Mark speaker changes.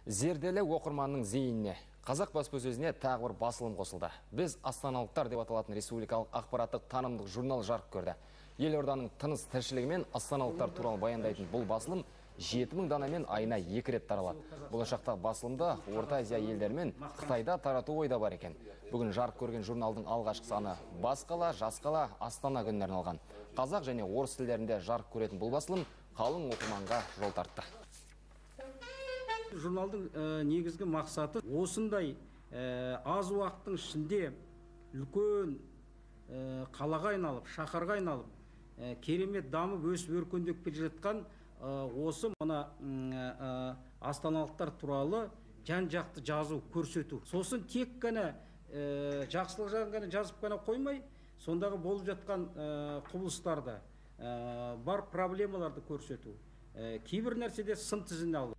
Speaker 1: Зерделі оқырманның зейініне. Қазақ баспасөзіне тағы бір басылым қосылды. Біз астаналықтар деп аталатын республикалық ақпараттық танымдық журнал жарық көрді. Елорданың тыныс тіршілігі мен астаналықтар туралы баяндайтын бұл басылым 7000 данамен айына 2 рет таралады. Болашақта басылымды Орта Азия елдерімен Қытайда тарату ойда бар екен. Бүгін жарық көрген журналдың алғашқы саны бас қала, жас қала, Астана күніне арналған. Қазақ және орыс тілдерінде жарық көретін бұл басылым қалың оқырманға жол тартты.
Speaker 2: Журналдың негізгі мақсаты осындай аз уақыттың ішінде үлкен қалаға айналып, шаһарға айналып, керемет дамып өсіп өркендеп келе жатқан осы мына астаналықтар туралы жан-жақты жазу, көрсету. Сосын тек қана жақсылық жағын ғана жазып қана қоймай, сондағы болып жатқан құбылыстарды, бар проблемаларды көрсету. Кейбір нәрседе сын тізіне алу.